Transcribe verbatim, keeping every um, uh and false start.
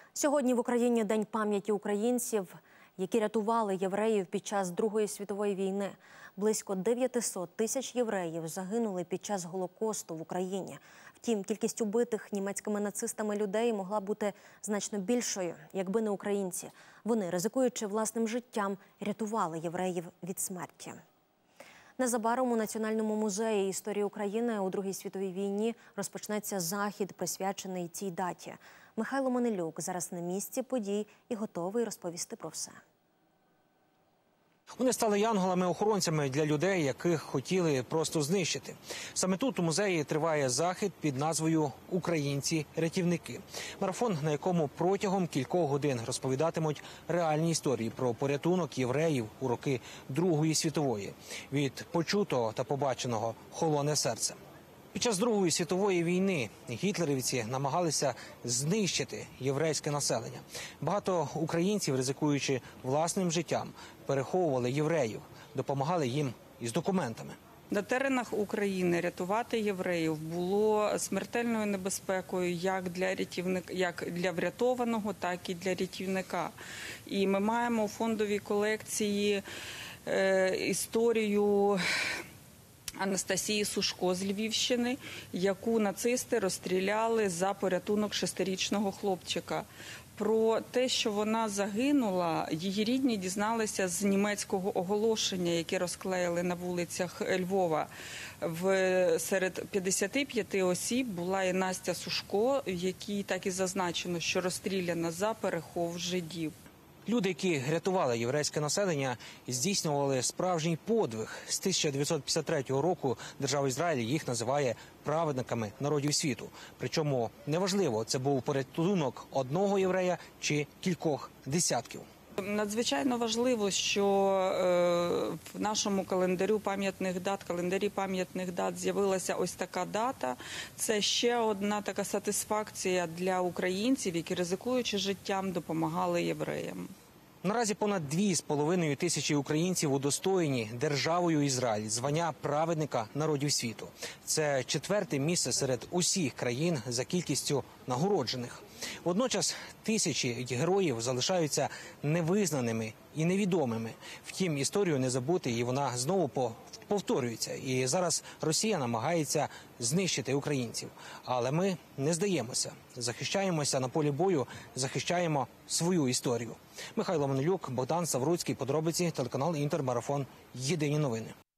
Сьогодні в Україні День пам'яті українців, які рятували євреїв під час Другої світової війни. Близько дев'ятисот тисяч євреїв загинули під час Голокосту в Україні. Втім, кількість убитих німецькими нацистами людей могла бути значно більшою, якби не українці. Вони, ризикуючи власним життям, рятували євреїв від смерті. Незабаром у Національному музеї історії України у Другій світовій війні розпочнеться захід, присвячений цій даті. Михайло Манилюк зараз на місці подій і готовий розповісти про все. Вони стали янголами-охоронцями для людей, яких хотіли просто знищити. Саме тут у музеї триває захід під назвою «Українці-рятівники». Марафон, на якому протягом кількох годин розповідатимуть реальні історії про порятунок євреїв у роки Другої світової. Від почутого та побаченого холоне серце. Під час Другої світової війни гітлерівці намагалися знищити єврейське населення. Багато українців, ризикуючи власним життям, переховували євреїв, допомагали їм із документами. На теренах України рятувати євреїв було смертельною небезпекою як для рятівника, як для врятованого, так і для рятівника. І ми маємо у фондовій колекції е, історію Анастасії Сушко з Львівщини, яку нацисти розстріляли за порятунок шестирічного хлопчика. Про те, що вона загинула, її рідні дізналися з німецького оголошення, яке розклеїли на вулицях Львова. В, серед п'ятдесяти п'яти осіб була і Настя Сушко, в якій так і зазначено, що розстріляна за перехов жидів. Люди, які рятували єврейське населення, здійснювали справжній подвиг. З тисяча дев'ятсот п'ятдесят третього року держава Ізраїль їх називає праведниками народів світу. Причому неважливо, це був порятунок одного єврея чи кількох десятків. Надзвичайно важливо, що в нашому календарю пам'ятних дат, календарі пам'ятних дат з'явилася ось така дата. Це ще одна така сатисфакція для українців, які, ризикуючи життям, допомагали євреям. Наразі понад дві з половиною тисячі українців удостоєні державою Ізраїль звання праведника народів світу. Це четверте місце серед усіх країн за кількістю нагороджених. Водночас тисячі героїв залишаються невизнаними і невідомими. Втім, історію не забути, і вона знову повторюється. І зараз Росія намагається знищити українців. Але ми не здаємося. Захищаємося на полі бою, захищаємо свою історію. Михайло Манилюк, Богдан Савруцький, подробиці, телеканал «Інтер», марафон. Єдині новини.